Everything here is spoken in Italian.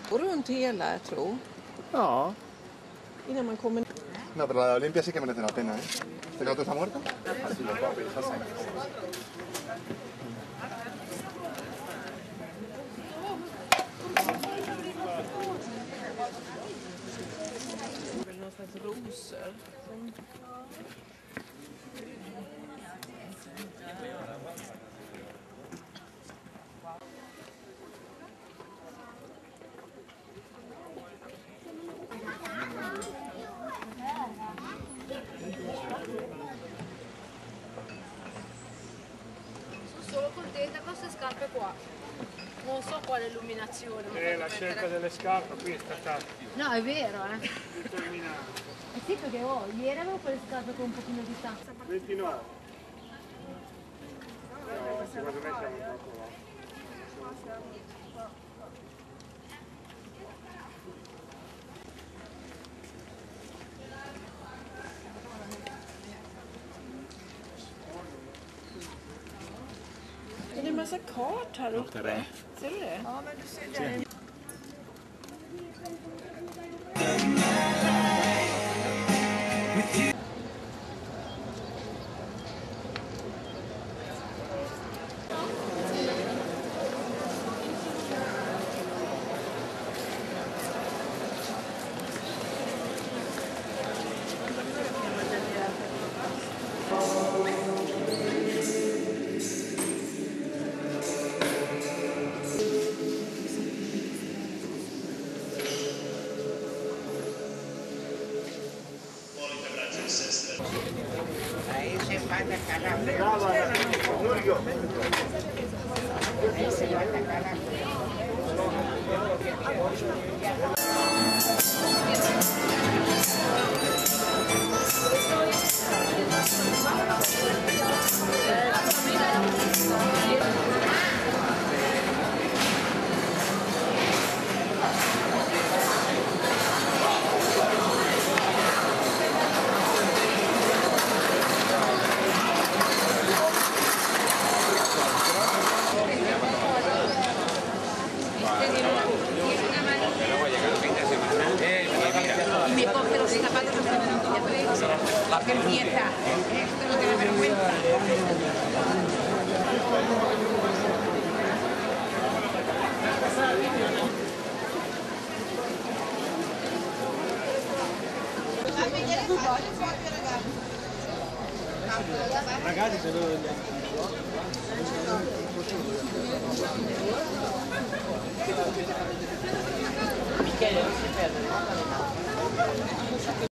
Och runt hela, jag tror. Ja. Innan man kommer... No, pero la Olimpia sí que merece la pena, ¿eh? ¿El otro está muerto? Någon slags rosor. Sono solo contenta con queste scarpe qua. Non so quale illuminazione. La scelta delle scarpe qui è stata No, è vero, determinante. sì, perché ieri avevo quelle scarpe con un pochino di distanza. 29. No, secondo me siamo troppo là. Det är en massa kart här uppe. Ser du det? Ja, men du ser där. Me coge los zapatos la pieza. Esto no tiene vergüenza. Ragazzi, se lo Michele non si perde, no?